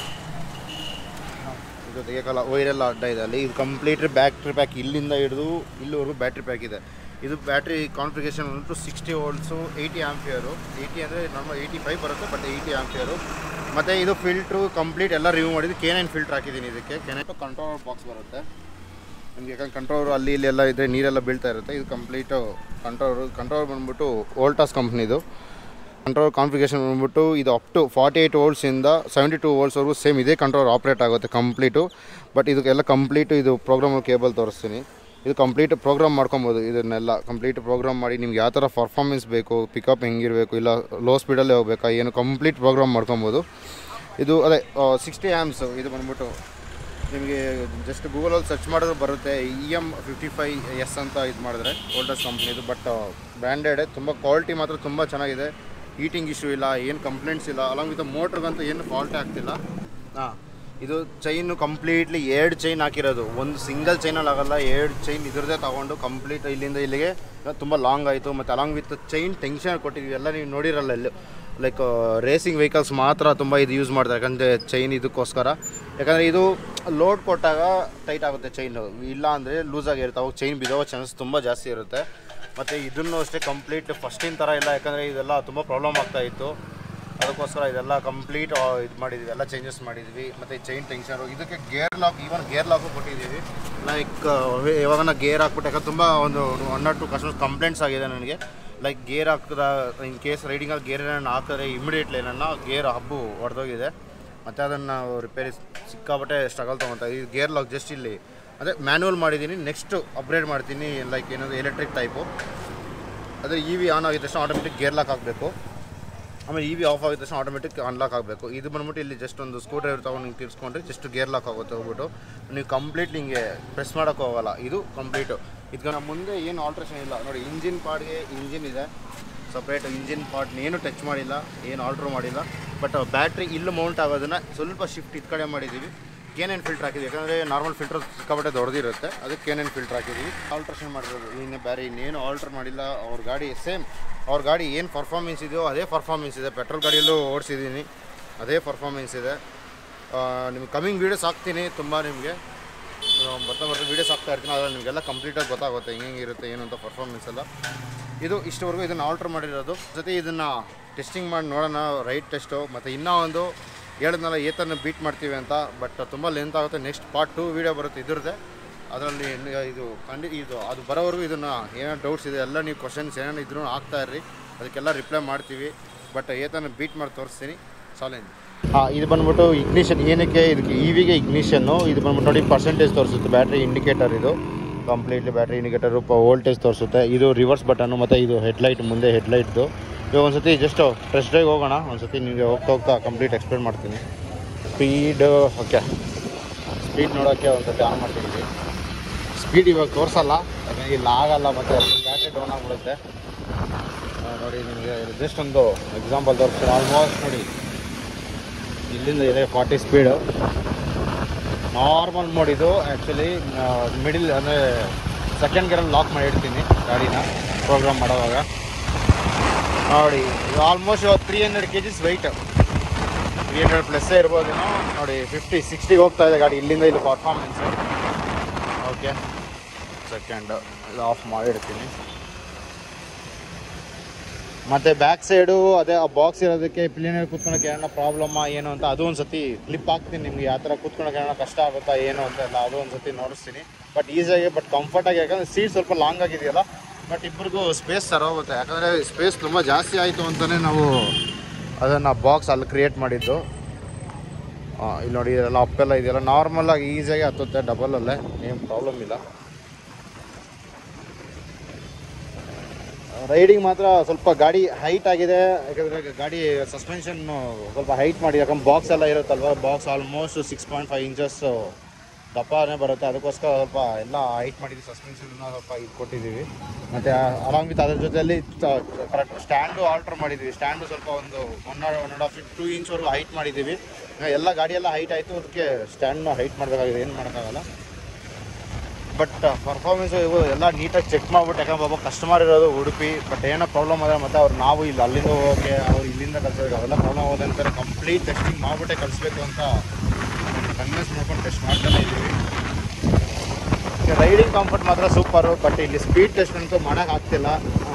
Speaker 1: ಇದು ತೆಗೆಯೋಕ್ಕಲ್ಲ, ವೈರೆಲ್ಲ ಅಡ್ಡ ಇದೆ ಅಲ್ಲಿ. ಇದು ಕಂಪ್ಲೀಟ್ ಬ್ಯಾಟ್ರಿ ಪ್ಯಾಕ್ ಇಲ್ಲಿಂದ ಹಿಡಿದು ಇಲ್ಲಿವರೆಗೂ ಬ್ಯಾಟ್ರಿ ಪ್ಯಾಕ್ ಇದೆ. ಇದು ಬ್ಯಾಟ್ರಿ ಕಾನ್ಫಿಗರೇಷನ್ ಬಂದ್ಬಿಟ್ಟು 60 volts 80 ಆಂಪಿಯರು. 80 ಅಂದರೆ ನಾರ್ಮಲ್ 85 ಬರುತ್ತೆ, ಬಟ್ 80 ಆಂಪಿಯರು. ಮತ್ತು ಇದು ಫಿಲ್ಟ್ರು ಕಂಪ್ಲೀಟ್ ಎಲ್ಲ ರಿವ್ಯೂ ಮಾಡಿದ್ದು. K9 ಫಿಲ್ಟ್ರ್ ಹಾಕಿದ್ದೀನಿ ಇದಕ್ಕೆ. K9 ಕಂಟ್ರೋಲರ್ ಬಾಕ್ಸ್ ಬರುತ್ತೆ ನಿಮಗೆ, ಯಾಕಂದ್ರೆ ಕಂಟ್ರೋಲರ್ ಅಲ್ಲಿ ಇಲ್ಲೆಲ್ಲ ಇದ್ದರೆ ನೀರೆಲ್ಲ ಬೀಳ್ತಾ ಇರುತ್ತೆ. ಇದು ಕಂಪ್ಲೀಟು ಕಂಟ್ರೋಲರ್ ಬಂದ್ಬಿಟ್ಟು ವೋಲ್ಟಾಸ್ ಕಂಪ್ನಿದು. ಕಂಟ್ರೋಲ್ ಕಾನ್ಫಿಗರೇಷನ್ ಬಂದ್ಬಿಟ್ಟು ಇದು ಅಪ್ ಟು 48 voltsಯಿಂದ 72 voltsವರೆಗೂ ಸೇಮ್ ಇದೇ ಕಂಟ್ರೋಲರ್ ಆಪ್ರೇಟ್ ಆಗುತ್ತೆ ಕಂಪ್ಲೀಟು. ಬಟ್ ಇದಕ್ಕೆಲ್ಲ ಕಂಪ್ಲೀಟು ಇದು ಪ್ರೋಗ್ರಾಮಲ್ ಕೇಬಲ್ ತೋರಿಸ್ತೀನಿ. ಇದು ಕಂಪ್ಲೀಟ್ ಪ್ರೋಗ್ರಾಮ್ ಮಾಡ್ಕೊಬೋದು. ಇದನ್ನೆಲ್ಲ ಕಂಪ್ಲೀಟ್ ಪ್ರೋಗ್ರಾಮ್ ಮಾಡಿ ನಿಮ್ಗೆ ಯಾವ ಥರ ಪರ್ಫಾರ್ಮೆನ್ಸ್ ಬೇಕು, ಪಿಕಪ್ ಹೆಂಗಿರಬೇಕು, ಇಲ್ಲ ಲೋ ಸ್ಪೀಡಲ್ಲೇ ಹೋಗ್ಬೇಕಾ ಏನು, ಕಂಪ್ಲೀಟ್ ಪ್ರೋಗ್ರಾಮ್ ಮಾಡ್ಕೊಬೋದು. ಇದು ಅದೇ 60 amps. ಇದು ಬಂದ್ಬಿಟ್ಟು ನಿಮಗೆ ಜಸ್ಟ್ ಗೂಗಲಲ್ಲಿ ಸರ್ಚ್ ಮಾಡಿದ್ರೆ ಬರುತ್ತೆ, EM55S ಅಂತ ಇದು ಮಾಡಿದ್ರೆ ವೋಲ್ಟಾಸ್ ಕಂಪ್ನಿದು. ಬಟ್ ಬ್ರ್ಯಾಂಡೆಡ್, ತುಂಬ ಕ್ವಾಲಿಟಿ ಮಾತ್ರ ತುಂಬ ಚೆನ್ನಾಗಿದೆ. ಹೀಟಿಂಗ್ ಇಶ್ಯೂ ಇಲ್ಲ, ಏನು ಕಂಪ್ಲೇಂಟ್ಸ್ ಇಲ್ಲ. ಅಲಾಂಗ್ ವಿತ್ ಮೋಟ್ರಿಗಂತೂ ಏನು ಫಾಲ್ಟೇ ಆಗ್ತಿಲ್ಲ. ಇದು ಚೈನು ಕಂಪ್ಲೀಟ್ಲಿ 2 ಚೈನ್ ಹಾಕಿರೋದು, ಒಂದು ಸಿಂಗಲ್ ಚೈನಲ್ಲಿ ಆಗಲ್ಲ. 2 ಚೈನ್ ಇದ್ರದ್ದೇ ತೊಗೊಂಡು ಕಂಪ್ಲೀಟ್ ಇಲ್ಲಿಂದ ಇಲ್ಲಿಗೆ ತುಂಬ ಲಾಂಗ್ ಆಯಿತು. ಮತ್ತು ಅಲಾಂಗ್ ವಿತ್ ಚೈನ್ ಟೆನ್ಷನ್ ಕೊಟ್ಟಿದ್ದೀವಿ ಎಲ್ಲ ನೀವು ನೋಡಿರಲ್ಲ. ಇಲ್ಲಿ ಲೈಕ್ ರೇಸಿಂಗ್ ವೆಹಿಕಲ್ಸ್ ಮಾತ್ರ ತುಂಬ ಇದು ಯೂಸ್ ಮಾಡ್ತಾರೆ, ಯಾಕಂದರೆ ಚೈನ್ ಇದಕ್ಕೋಸ್ಕರ. ಯಾಕಂದರೆ ಇದು ಲೋಡ್ ಕೊಟ್ಟಾಗ ಟೈಟ್ ಆಗುತ್ತೆ ಚೈನು, ಇಲ್ಲ ಅಂದರೆ ಲೂಸಾಗಿರುತ್ತೆ, ಅವಾಗ ಚೈನ್ ಬಿದ್ದೋ ಚಾನ್ಸ್ ತುಂಬ ಜಾಸ್ತಿ ಇರುತ್ತೆ. ಮತ್ತು ಇದನ್ನು ಅಷ್ಟೇ ಕಂಪ್ಲೀಟ್ ಫಸ್ಟಿನ ಥರ ಇಲ್ಲ, ಯಾಕಂದರೆ ಇದೆಲ್ಲ ತುಂಬ ಪ್ರಾಬ್ಲಮ್ ಆಗ್ತಾಯಿತ್ತು. ಅದಕ್ಕೋಸ್ಕರ ಇದೆಲ್ಲ ಕಂಪ್ಲೀಟ್ ಇದು ಮಾಡಿದ್ವಿ, ಎಲ್ಲ ಚೇಂಜಸ್ ಮಾಡಿದ್ವಿ. ಮತ್ತು ಚೈನ್ ಟೆನ್ಷನು, ಇದಕ್ಕೆ gear lock, even gear lock ಕೊಟ್ಟಿದ್ದೀವಿ. ಲೈಕ್ ಯಾವಾಗ ಗೇರ್ ಹಾಕ್ಬಿಟ್ಟು, ಯಾಕಂದ್ರೆ ತುಂಬ ಒಂದು 1 or 2 ಕಸ್ಟಮರ್ಸ್ ಕಂಪ್ಲೇಂಟ್ಸ್ ಆಗಿದೆ ನನಗೆ. ಲೈಕ್ ಗೇರ್ ಹಾಕಿದ ಇನ್ ಕೇಸ್ ರೈಡಿಂಗಲ್ಲಿ ಗೇರ್ ಏನನ್ನು ಹಾಕಿದ್ರೆ ಇಮಿಡಿಯೇಟ್ಲಿ ನನ್ನ ಗೇರ್ ಹಬ್ಬು ಹೊಡೆದೋಗಿದೆ. ಮತ್ತು ಅದನ್ನು ರಿಪೇರಿ ಸಿಕ್ಕಾಬಟ್ಟೆ ಸ್ಟ್ರಗಲ್ ತೊಗೊಳ್ತಾ. ಇದು ಗೇರ್ ಲಾಕ್ ಜಸ್ಟ್ ಇಲ್ಲಿ ಅದೇ ಮ್ಯಾನ್ಯುವಲ್ ಮಾಡಿದ್ದೀನಿ, ನೆಕ್ಸ್ಟ್ ಅಪ್ಗ್ರೇಡ್ ಮಾಡ್ತೀನಿ. ಲೈಕ್ ಏನಾದರೂ ಎಲೆಕ್ಟ್ರಿಕ್ ಟೈಪು. ಅದೇ EV ಆನ್ ಆಗಿದ ತಕ್ಷಣ ಆಟೋಮೆಟಿಕ್ ಗೇರ್ ಲಾಕ್ ಆಗಬೇಕು, ಆಮೇಲೆ EV ಆಫ್ ಆಗಿದ ತಕ್ಷಣ ಆಟೋಮೆಟಿಕ್ ಅನ್ಲಾಕ್ ಆಗಬೇಕು. ಇದು ಬಂದ್ಬಿಟ್ಟು ಇಲ್ಲಿ ಜಸ್ಟ್ ಒಂದು ಸ್ಕ್ರೂ ಡ್ರೈವರ್ ತೊಗೊಂಡು ಹಿಂಗೆ ತಿರ್ಸ್ಕೊಂಡ್ರೆ ಜಸ್ಟ್ ಗೇರ್ ಲಾಕ್ ಆಗುತ್ತೆ. ಹೋಗ್ಬಿಟ್ಟು ನೀವು ಕಂಪ್ಲೀಟ್ಲಿ ಹಿಂಗೆ ಪ್ರೆಸ್ ಮಾಡೋಕ್ಕೆ ಹೋಗೋಲ್ಲ. ಇದು ಕಂಪ್ಲೀಟು. ಇದಕ್ಕೆ ನಮ್ಮ ಮುಂದೆ ಏನು ಆಲ್ಟ್ರೇಷನ್ ಇಲ್ಲ ನೋಡಿ. ಇಂಜಿನ್ ಪಾರ್ಟ್ಗೆ ಇಂಜಿನ್ ಇದೆ ಸಪ್ರೇಟ್, ಇಂಜಿನ್ ಪಾರ್ಟ್ ಏನು ಟಚ್ ಮಾಡಿಲ್ಲ, ಏನು ಆಲ್ಟ್ರ್ ಮಾಡಿಲ್ಲ. ಬಟ್ ಬ್ಯಾಟ್ರಿ ಇಲ್ಲಿ ಮೌಂಟ್ ಆಗೋದನ್ನು ಸ್ವಲ್ಪ ಶಿಫ್ಟ್ ಇದು ಕಡೆ ಮಾಡಿದ್ದೀವಿ. K9 ಫಿಲ್ಟ್ರ್ ಹಾಕಿದ್ದೀವಿ, ಯಾಕಂದರೆ ನಾರ್ಮಲ್ ಫಿಲ್ಟ್ರ್ ಸಿಕ್ಕಾಪಟ್ಟೆ ದೊಡ್ಡದಿರುತ್ತೆ, ಅದಕ್ಕೆ K9 ಫಿಲ್ಟ್ರ್ ಹಾಕಿದ್ದೀವಿ. ಆಲ್ಟ್ರೇಷನ್ ಮಾಡಿರೋದು, ಇನ್ನು ಬೇರೆ ಇನ್ನೇನು ಆಲ್ಟ್ರ್ ಮಾಡಿಲ್ಲ. ಅವ್ರ ಗಾಡಿ ಸೇಮ್, ಅವ್ರ ಗಾಡಿ ಏನು ಪರ್ಫಾರ್ಮೆನ್ಸ್ ಇದೆಯೋ ಅದೇ ಪರ್ಫಾರ್ಮೆನ್ಸ್ ಇದೆ. ಪೆಟ್ರೋಲ್ ಗಾಡಿಯಲ್ಲೂ ಓಡಿಸಿದ್ದೀನಿ, ಅದೇ ಪರ್ಫಾರ್ಮೆನ್ಸ್ ಇದೆ. ನಿಮ್ಗೆ ಕಮಿಂಗ್ ವೀಡಿಯೋಸ್ ಹಾಕ್ತೀನಿ, ತುಂಬ ನಿಮಗೆ ಬರ್ತಾ ವೀಡಿಯೋಸ್ ಹಾಕ್ತಾ ಇರ್ತೀನಿ. ಅದರಲ್ಲಿ ನಿಮಗೆಲ್ಲ ಕಂಪ್ಲೀಟಾಗಿ ಗೊತ್ತಾಗುತ್ತೆ ಹೆಂಗೆ ಇರುತ್ತೆ ಏನು ಅಂತ ಪರ್ಫಾರ್ಮೆನ್ಸ್ ಎಲ್ಲ. ಇದು ಇಷ್ಟವರೆಗೂ ಇದನ್ನು ಆಲ್ಟ್ರ್ ಮಾಡಿರೋದು. ಜೊತೆ ಇದನ್ನು ಟೆಸ್ಟಿಂಗ್ ಮಾಡಿ ನೋಡೋಣ, ರೈಟ್ ಟೆಸ್ಟು. ಮತ್ತು ಇನ್ನೂ ಒಂದು ಹೇಳಿದ್ನಲ್ಲ ಏತನ್ನು ಬೀಟ್ ಮಾಡ್ತೀವಿ ಅಂತ, ಬಟ್ ತುಂಬ ಲೆಂತ್ ಆಗುತ್ತೆ. ನೆಕ್ಸ್ಟ್ ಪಾರ್ಟ್ 2 ವೀಡಿಯೋ ಬರುತ್ತೆ ಇದ್ರದ್ದೇ, ಅದರಲ್ಲಿ ಇದು ಅದು ಬರೋವರೆಗೂ ಇದನ್ನು ಏನೋ ಡೌಟ್ಸ್ ಇದೆ ಎಲ್ಲ ನೀವು ಕ್ವಶನ್ಸ್ ಏನೇನು ಇದ್ರೂ ಹಾಕ್ತಾಯಿರ್ರಿ, ಅದಕ್ಕೆಲ್ಲ ರಿಪ್ಲೈ ಮಾಡ್ತೀವಿ. ಬಟ್ ಏತನ್ನು ಬೀಟ್ ಮಾಡಿ ತೋರಿಸ್ತೀನಿ ಚಾಲೆಂಜ್. ಇದು ಬಂದ್ಬಿಟ್ಟು ಇಗ್ನಿಷನ್, ಏನಕ್ಕೆ ಇದಕ್ಕೆ ಇವಿಗೆ ಇಗ್ನಿಷನ್ನು. ಇದು ಬಂದ್ಬಿಟ್ಟು ನೋಡಿ ಪರ್ಸೆಂಟೇಜ್ ತೋರಿಸುತ್ತೆ, ಬ್ಯಾಟ್ರಿ ಇಂಡಿಕೇಟರ್. ಇದು ಕಂಪ್ಲೀಟ್ಲಿ ಬ್ಯಾಟ್ರಿ ಇಂಡಿಕೇಟರು, ವೋಲ್ಟೇಜ್ ತೋರಿಸುತ್ತೆ. ಇದು ರಿವರ್ಸ್ ಬಟನ್ನು ಮತ್ತು ಇದು ಹೆಡ್ಲೈಟ್, ಮುಂದೆ ಹೆಡ್ಲೈಟ್ದು. ಇವಾಗ ಒಂದ್ಸತಿ ಜಸ್ಟ್ ಟೆಸ್ಟ್ ಡ್ರೈವ್ ಹೋಗೋಣ. ಒಂದ್ಸತಿ ನಿಮಗೆ ಹೋಗ್ತಾ ಕಂಪ್ಲೀಟ್ ಎಕ್ಸ್ಪ್ಲೇನ್ ಮಾಡ್ತೀನಿ. ಸ್ಪೀಡ್ ಓಕೆ, ಸ್ಪೀಡ್ ನೋಡೋಕ್ಕೆ ಒಂದ್ಸತಿ ಆನ್ ಮಾಡ್ತಿದ್ದೀವಿ. ಸ್ಪೀಡ್ ಇವಾಗ ತೋರಿಸಲ್ಲ, ಯಾಕಂದರೆ ಇಲ್ಲಿ ಆಗಲ್ಲ, ಮತ್ತು ಬ್ಯಾಟ್ರಿ ಡೌನ್ ಆಗಿಬಿಡುತ್ತೆ. ನೋಡಿ ನಿಮಗೆ ಜಸ್ಟ್ ಒಂದು ಎಕ್ಸಾಂಪಲ್ ತೋರಿಸ್ತೀನಿ. ಆಲ್ಮೋಸ್ಟ್ ನೋಡಿ ಇಲ್ಲಿಂದ ಇದೆ 40 ಸ್ಪೀಡು. ನಾರ್ಮಲ್ ಮೋಡ್ ಇದು. ಆ್ಯಕ್ಚುಲಿ ಮಿಡಿಲ್ ಅಂದರೆ ಸೆಕೆಂಡ್ ಗೇರಲ್ಲಿ ಲಾಕ್ ಮಾಡಿ ಇಡ್ತೀನಿ ಗಾಡಿನ ಪ್ರೋಗ್ರಾಮ್ ಮಾಡೋವಾಗ. ನೋಡಿ ಇದು ಆಲ್ಮೋಸ್ಟ್ 300 kgs ವೆಯ್ಟ್, 300 ಪ್ಲಸ್ಸೇ ಇರ್ಬೋದೇನೋ. ನೋಡಿ 50-60 ಹೋಗ್ತಾ ಇದೆ ಗಾಡಿ ಇಲ್ಲಿಂದ. ಇದು ಪರ್ಫಾರ್ಮೆನ್ಸು. ಓಕೆ, ಸೆಕೆಂಡ್ ಇದು ಆಫ್ ಮಾಡಿಡ್ತೀನಿ. ಮತ್ತು ಬ್ಯಾಕ್ ಸೈಡು ಅದೇ ಆ ಬಾಕ್ಸ್ ಇರೋದಕ್ಕೆ ಪಿಲಿಯನಲ್ಲಿ ಕೂತ್ಕೊಳಕ್ಕೆ ಏನೋ ಪ್ರಾಬ್ಲಮ್ಮ ಏನು ಅಂತ ಅದು ಒಂದು ಸತಿ ಕ್ಲಿಪ್ ಹಾಕ್ತೀನಿ ನಿಮಗೆ. ಯಾವ ಥರ ಕೂತ್ಕೊಳಕ್ಕೆ ಏನೋ ಕಷ್ಟ ಆಗುತ್ತಾ ಏನು ಅಂತ ಎಲ್ಲ ಅದು ಒಂದು ಸತಿ ನೋಡಿಸ್ತೀನಿ. ಬಟ್ ಈಸಿಯಾಗಿ ಬಟ್ ಕಂಫರ್ಟಾಗಿ, ಯಾಕಂದರೆ ಸೀಟ್ ಸ್ವಲ್ಪ ಲಾಂಗ್ ಆಗಿದೆಯಲ್ಲ. ಬಟ್ ಇಬ್ಬರಿಗೂ ಸ್ಪೇಸ್ ಸರೋಗುತ್ತೆ, ಯಾಕಂದರೆ ಸ್ಪೇಸ್ ತುಂಬ ಜಾಸ್ತಿ ಆಯಿತು ಅಂತಲೇ ನಾವು ಅದನ್ನು ಬಾಕ್ಸ್ ಅಲ್ಲಿ ಕ್ರಿಯೇಟ್ ಮಾಡಿದ್ದು. ಇಲ್ಲಿ ನೋಡಿ ಇದೆಲ್ಲ ಅಪ್ಪೆಲ್ಲ ಇದೆಯಲ್ಲ ನಾರ್ಮಲಾಗಿ ಈಸಿಯಾಗಿ ಹತ್ತುತ್ತೆ ಡಬಲಲ್ಲೇ, ಏನು ಪ್ರಾಬ್ಲಮ್ ಇಲ್ಲ. ರೈಡಿಂಗ್ ಮಾತ್ರ ಸ್ವಲ್ಪ ಗಾಡಿ ಹೈಟ್ ಆಗಿದೆ, ಯಾಕಂದರೆ ಗಾಡಿ ಸಸ್ಪೆನ್ಷನ್ನು ಸ್ವಲ್ಪ ಹೈಟ್ ಮಾಡಿ, ಯಾಕಂದ್ರೆ ಬಾಕ್ಸ್ ಎಲ್ಲ ಇರುತ್ತಲ್ವ. ಬಾಕ್ಸ್ ಆಲ್ಮೋಸ್ಟ್ 6.5 ಇಂಚಸ್ ದಪ್ಪನೇ ಬರುತ್ತೆ. ಅದಕ್ಕೋಸ್ಕರ ಸ್ವಲ್ಪ ಎಲ್ಲ ಹೈಟ್ ಮಾಡಿದ್ವಿ, ಸಸ್ಪೆನ್ಷನ್ನ ಸ್ವಲ್ಪ ಇದು ಕೊಟ್ಟಿದ್ದೀವಿ. ಮತ್ತು ಅಲಾಂಗ್ ವಿತ್ ಅದ್ರ ಜೊತೆಯಲ್ಲಿ ಕರೆಕ್ಟ್ ಸ್ಟ್ಯಾಂಡು ಆಲ್ಟ್ರ್ ಮಾಡಿದ್ದೀವಿ. ಸ್ಟ್ಯಾಂಡು ಸ್ವಲ್ಪ ಒಂದು 1.5-2 ಇಂಚ್ವರೆಗೂ ಹೈಟ್ ಮಾಡಿದ್ದೀವಿ. ಎಲ್ಲ ಗಾಡಿಯೆಲ್ಲ ಹೈಟ್ ಆಯಿತು, ಅದಕ್ಕೆ ಸ್ಟ್ಯಾಂಡ್ನ ಹೈಟ್ ಮಾಡಬೇಕಾಗಿದೆ, ಏನು ಮಾಡೋಕ್ಕಾಗಲ್ಲ. ಬಟ್ ಪರ್ಫಾರ್ಮೆನ್ಸು ಇವು ಎಲ್ಲ ನೀಟಾಗಿ ಚೆಕ್ ಮಾಡಿಬಿಟ್ಟು, ಯಾಕಂದ್ರೆ ಬಾಬಾ ಕಸ್ಟಮರ್ ಇರೋದು ಉಡುಪಿ. ಬಟ್ ಏನೋ ಪ್ರಾಬ್ಲಮ್ ಆದರೆ ಮತ್ತು ಅವ್ರು ನಾವು ಇಲ್ಲಿ ಅಲ್ಲಿಂದ ಹೋಗೋಕ್ಕೆ ಅವ್ರು ಇಲ್ಲಿಂದ ಕಲಿಸೋದು ಅವೆಲ್ಲ ಪ್ರಾಬ್ಲಮ್ ಹೋದೆ ಅಂತಾರೆ. ಕಂಪ್ಲೀಟ್ ಟೆಸ್ಟಿಂಗ್ ಮಾಡಿಬಿಟ್ಟೆ ಕಲಿಸ್ಬೇಕು ಅಂತ ಕನ್ವಿನ್ಸ್ ಮಾಡ್ಕೊಂಡು ಟೆಸ್ಟ್ ಮಾಡ್ತಾನೆ ಇದ್ದೀವಿ. ರೈಡಿಂಗ್ ಕಂಫರ್ಟ್ ಮಾತ್ರ ಸೂಪರು. ಬಟ್ ಇಲ್ಲಿ ಸ್ಪೀಡ್ ಟೆಸ್ಟ್ ಅಂತೂ ಮಾಡೋಕ್ಕಾಗ್ತಿಲ್ಲ,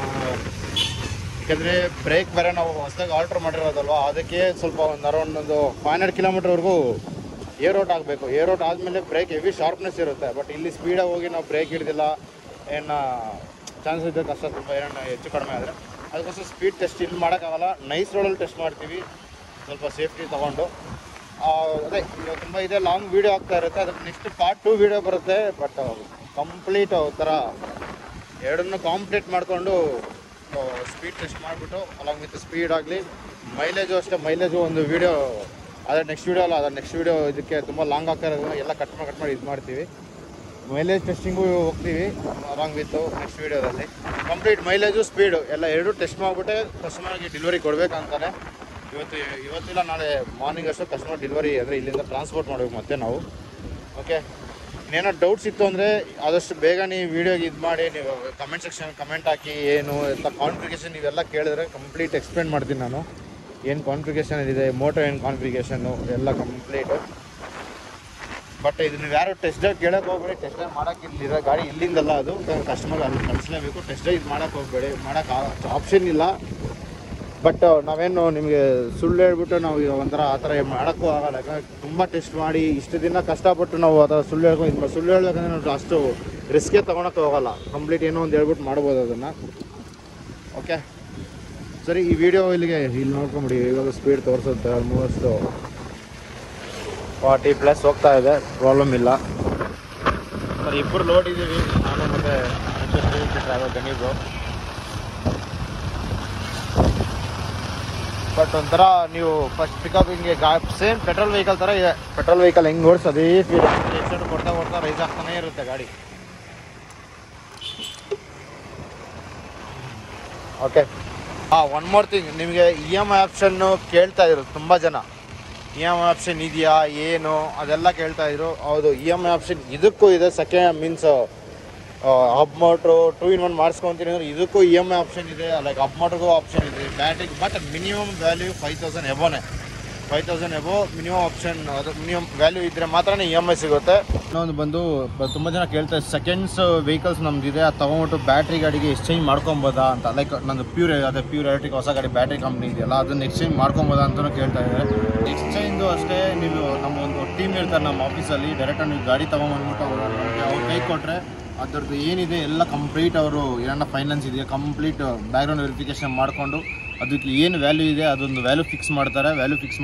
Speaker 1: ಯಾಕಂದರೆ ಬ್ರೇಕ್ ಬೇರೆ ನಾವು ಹೊಸದಾಗಿ ಆಲ್ಟ್ರ್ ಮಾಡಿರೋದಲ್ವ. ಅದಕ್ಕೆ ಸ್ವಲ್ಪ ಒಂದು ಅರೌಂಡ್ ಒಂದು 500 ಕಿಲೋಮೀಟ್ರ್ವರೆಗೂ ಏರ್ ಔಟ್ ಆಗಬೇಕು. ಏರ್ ಔಟ್ ಆದಮೇಲೆ ಬ್ರೇಕ್ ಹೆವಿ ಶಾರ್ಪ್ನೆಸ್ ಇರುತ್ತೆ. ಬಟ್ ಇಲ್ಲಿ ಸ್ಪೀಡಾಗಿ ಹೋಗಿ ನಾವು ಬ್ರೇಕ್ ಹಿಡಿದಿಲ್ಲ, ಏನು ಚಾನ್ಸ್ ಇದೆ ಕಷ್ಟ ತುಂಬ ಏನೋ ಹೆಚ್ಚು ಕಡಿಮೆ ಆದರೆ. ಅದಕ್ಕೋಸ್ಕರ ಸ್ಪೀಡ್ ಟೆಸ್ಟ್ ಇಲ್ಲಿ ಮಾಡೋಕ್ಕಾಗಲ್ಲ, ನೈಸ್ ರೋಡಲ್ಲಿ ಟೆಸ್ಟ್ ಮಾಡ್ತೀವಿ ಸ್ವಲ್ಪ ಸೇಫ್ಟಿ ತೊಗೊಂಡು. ಅದೇ ಇವಾಗ ತುಂಬ ಇದೆ, ಲಾಂಗ್ ವೀಡಿಯೋ ಆಗ್ತಾ ಇರುತ್ತೆ. ಅದಕ್ಕೆ ನೆಕ್ಸ್ಟ್ ಪಾರ್ಟ್ 2 ವೀಡಿಯೋ ಬರುತ್ತೆ. ಬಟ್ ಕಂಪ್ಲೀಟ್ ಥರ ಎರಡನ್ನೂ ಕಾಂಪ್ಲೀಟ್ ಮಾಡಿಕೊಂಡು ಸ್ಪೀಡ್ ಟೆಸ್ಟ್ ಮಾಡಿಬಿಟ್ಟು ಅಲಾಂಗ್ ವಿತ್ ಸ್ಪೀಡ್ ಆಗಲಿ, ಮೈಲೇಜು ಅಷ್ಟೇ. ಮೈಲೇಜು ಒಂದು ವೀಡಿಯೋ ಅದೇ ನೆಕ್ಸ್ಟ್ ವೀಡಿಯೋ ಅಲ್ಲ, ಅದರ ನೆಕ್ಸ್ಟ್ ವೀಡಿಯೋ ಇದಕ್ಕೆ ತುಂಬ ಲಾಂಗ್ ಆಗ್ತಾ ಇರೋದನ್ನ ಎಲ್ಲ ಕಟ್ ಮಾಡಿ ಇದು ಮಾಡ್ತೀವಿ. ಮೈಲೇಜ್ ಟೆಸ್ಟಿಂಗು ಹೋಗ್ತೀವಿ ಅಲಾಂಗ್ ವಿತ್ತು ನೆಕ್ಸ್ಟ್ ವೀಡಿಯೋದಲ್ಲಿ. ಕಂಪ್ಲೀಟ್ ಮೈಲೇಜು ಸ್ಪೀಡು ಎಲ್ಲ ಎರಡೂ ಟೆಸ್ಟ್ ಮಾಡಿಬಿಟ್ಟೆ ಕಸ್ಟಮರ್ಗೆ ಡೆಲಿವರಿ ಕೊಡಬೇಕಂತಾನೆ. ಇವತ್ತಿಲ್ಲ ನಾಳೆ ಮಾರ್ನಿಂಗ್ ಅಷ್ಟು ಕಸ್ಟಮರ್ ಡೆಲಿವರಿ ಅಂದರೆ ಇಲ್ಲಿಂದ ಟ್ರಾನ್ಸ್ಪೋರ್ಟ್ ಮಾಡಬೇಕು ಮತ್ತೆ ನಾವು. ಓಕೆ, ಇನ್ನೇನೋ ಡೌಟ್ಸ್ ಇತ್ತು ಅಂದರೆ ಆದಷ್ಟು ಬೇಗ ನೀವು ವೀಡಿಯೋಗೆ ಇದು ಮಾಡಿ, ನೀವು ಕಮೆಂಟ್ ಸೆಕ್ಷನ್ ಕಮೆಂಟ್ ಹಾಕಿ ಏನು ಅಂತ ಕಾನ್ಫಿಗರೇಷನ್ ಇವೆಲ್ಲ ಕೇಳಿದ್ರೆ ಕಂಪ್ಲೀಟ್ ಎಕ್ಸ್ಪ್ಲೇನ್ ಮಾಡ್ತೀನಿ ನಾನು. ಏನು ಕಾನ್ಫಿಗರೇಷನ್ ಇದೆ, ಮೋಟರ್ ಏನು ಕಾನ್ಫಿಗರೇಷನ್ನು ಎಲ್ಲ ಕಂಪ್ಲೀಟು. ಬಟ್ ಇದು ನೀವು ಯಾರು ಟೆಸ್ಟ್ ಡ್ರೈವ್ ಕೇಳೋಕೆ ಹೋಗ್ಬೇಡಿ, ಟೆಸ್ಟ್ ಡ್ರೈವ್ ಮಾಡೋಕ್ಕೆ ಇಲ್ಲಿರೋ ಗಾಡಿ ಇಲ್ಲಿಂದಲ್ಲ, ಅದು ಕಸ್ಟಮರ್ಗೆ ಅಲ್ಲಿ ಕಳಿಸ್ಲೇಬೇಕು. ಟೆಸ್ಟ್ ಡ್ರೈವ್ ಮಾಡೋಕ್ಕೆ ಹೋಗಬೇಡಿ, ಮಾಡೋಕ್ಕೆ ಆಪ್ಷನ್ ಇಲ್ಲ. ಬಟ್ ನಾವೇನು ನಿಮಗೆ ಸುಳ್ಳು ಹೇಳ್ಬಿಟ್ಟು ನಾವು ಒಂಥರ ಆ ಥರ ಮಾಡೋಕ್ಕೂ ಆಗಲ್ಲ. ಯಾಕಂದರೆ ತುಂಬ ಟೆಸ್ಟ್ ಮಾಡಿ ಇಷ್ಟು ದಿನ ಕಷ್ಟಪಟ್ಟು ನಾವು ಆ ಥರ ಸುಳ್ಳು ಹೇಳ್ಕೊಂಡು ಸುಳ್ಳು ಹೇಳ್ಬೇಕಂದ್ರೆ ನಾವು ಅಷ್ಟು ರಿಸ್ಕೇ ತೊಗೊಳಕ್ಕೆ ಹೋಗಲ್ಲ. ಕಂಪ್ಲೀಟ್ ಏನೋ ಒಂದು ಹೇಳ್ಬಿಟ್ಟು ಮಾಡ್ಬೋದು ಅದನ್ನು. ಓಕೆ ಸರಿ, ಈ ವಿಡಿಯೋ ಇಲ್ಲಿ ನೋಡ್ಕೊಂಬಿಡಿ. ಇವಾಗ ಸ್ಪೀಡ್ ತೋರಿಸುತ್ತೆ ಆಲ್ಮೋಸ್ಟ್ 40+ ಹೋಗ್ತಾ ಇದೆ, ಪ್ರಾಬ್ಲಮ್ ಇಲ್ಲ. ಸರಿ, ಇಬ್ಬರು ಲೋಡ್ ಇದ್ದೀವಿ, ನಾನು ಮತ್ತು ಡ್ರೈವರ್ ಗಣೀಬು. ಬಟ್ ಒಂಥರ ನೀವು ಫಸ್ಟ್ ಪಿಕಪ್ ಹಿಂಗೆ ಸೇಮ್ ಪೆಟ್ರೋಲ್ ವೆಹಿಕಲ್ ಥರ ಇದೆ. ಪೆಟ್ರೋಲ್ ವೆಹಿಕಲ್ ಹೆಂಗೆ ಓಡಿಸೋದು ಅದೇ ಸ್ಪೀಡ್ ಎಕ್ಸೆಂಟ್ ಕೊಡ್ತಾ ರೈಸ್ ಆಗ್ತಾನೇ ಇರುತ್ತೆ ಗಾಡಿ. ಓಕೆ, ಒನ್ ಮೋರ್ ಥಿಂಗ್, ನಿಮಗೆ EMI ಆಪ್ಷನ್ನು ಕೇಳ್ತಾ ಇದ್ರು ತುಂಬ ಜನ. EMI ಆಪ್ಷನ್ ಇದೆಯಾ ಏನು ಅದೆಲ್ಲ ಕೇಳ್ತಾಯಿದ್ರು. ಹೌದು, EMI ಆಪ್ಷನ್ ಇದಕ್ಕೂ ಇದೆ. ಸೆಕೆಂಡ್ ಮೀನ್ಸ್ ಹಬ್ಮೋಟ್ರು 2-in-1 ಮಾಡಿಸ್ಕೊತೀನಿ ಅಂದರೆ ಇದಕ್ಕೂ EMI ಆಪ್ಷನ್ ಇದೆ. ಲೈಕ್ ಹಬ್ಮೋಟ್ರಿಗೂ ಆಪ್ಷನ್ ಇದೆ, ಬ್ಯಾಟ್ರಿಗೆ. ಬಟ್ ಮಿನಿಮಮ್ ವ್ಯಾಲ್ಯೂ 5000 ಎಬೋನೇ. 5000 ಎಬೋ ಮಿನಿಮಮ್ ಆಪ್ಷನ್, ಅದು ಮಿನಿಮಮ್ ವ್ಯಾಲ್ಯೂ ಇದ್ದರೆ ಮಾತ್ರ EMI ಸಿಗುತ್ತೆ. ಇನ್ನೊಂದು ಬಂದು ತುಂಬ ಜನ ಕೇಳ್ತಾರೆ, ಸೆಕೆಂಡ್ಸ್ ವೆಹಿಕಲ್ಸ್ ನಮ್ದಿದೆ, ಅದು ತೊಗೊಂಬಿಟ್ಟು ಬ್ಯಾಟ್ರಿ ಗಾಡಿಗೆ ಎಕ್ಸ್ಚೇಂಜ್ ಮಾಡ್ಕೊಬೋದಾ ಅಂತ. ಲೈಕ್ ನಂದು ಪ್ಯೂರ್ ಎಲೆಕ್ಟ್ರಿಕ್ ಹೊಸ ಗಾಡಿ ಬ್ಯಾಟ್ರಿ ಕಂಪ್ನಿ ಇದೆಯಲ್ಲ, ಅದನ್ನು ಎಕ್ಸ್ಚೇಂಜ್ ಮಾಡ್ಕೊಬೋದಾ ಅಂತಲೂ ಕೇಳ್ತಾ ಇದ್ದಾರೆ. ಎಕ್ಸ್ಚೇಂಜು ಅಷ್ಟೇ, ನೀವು ನಮ್ಮ ಒಂದು ಟೀಮ್ ಇರ್ತಾರೆ ನಮ್ಮ ಆಫೀಸಲ್ಲಿ, ಡೈರೆಕ್ಟಾಗಿ ನೀವು ಗಾಡಿ ತೊಗೊಂಬಂದ್ಬಿಟ್ಟು ಅವ್ರು ಕೈ ಕೊಟ್ಟರೆ ಅದರದ್ದು ಏನಿದೆ ಎಲ್ಲ ಕಂಪ್ಲೀಟ್ ಅವರು ಏನನ್ನ ಫೈನಾನ್ಸ್ ಇದೆಯಾ ಕಂಪ್ಲೀಟ್ ಬ್ಯಾಕ್ಗ್ರೌಂಡ್ ವೆರಿಫಿಕೇಷನ್ ಮಾಡಿಕೊಂಡು ಅದಕ್ಕೆ ಏನು ವ್ಯಾಲ್ಯೂ ಇದೆ ಅದೊಂದು ವ್ಯಾಲ್ಯೂ ಫಿಕ್ಸ್ ಮಾಡ್ತಾರೆ. ವ್ಯಾಲ್ಯೂ ಫಿಕ್ಸ್ ಮಾಡಿ